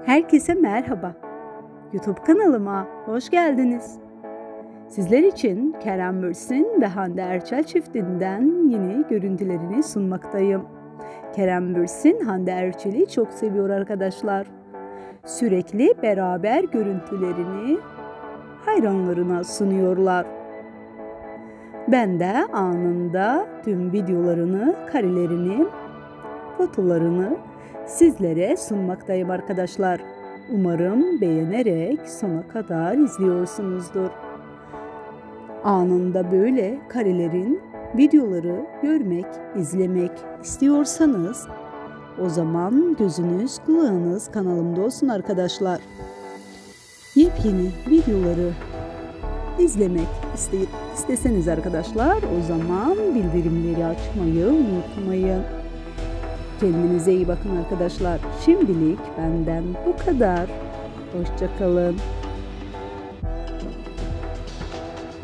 Herkese merhaba. YouTube kanalıma hoş geldiniz. Sizler için Kerem Bürsin ve Hande Erçel çiftinden yeni görüntülerini sunmaktayım. Kerem Bürsin, Hande Erçel'i çok seviyor arkadaşlar. Sürekli beraber görüntülerini hayranlarına sunuyorlar. Ben de anında tüm videolarını, karelerini, fotolarını sizlere sunmaktayım arkadaşlar. Umarım beğenerek sona kadar izliyorsunuzdur. Anında böyle karelerin, videoları görmek, izlemek istiyorsanız o zaman gözünüz, kulağınız kanalımda olsun arkadaşlar. Yepyeni videoları izlemek isteseniz arkadaşlar o zaman bildirimleri açmayı unutmayın. Kendinize iyi bakın arkadaşlar. Şimdilik benden bu kadar. Hoşça kalın.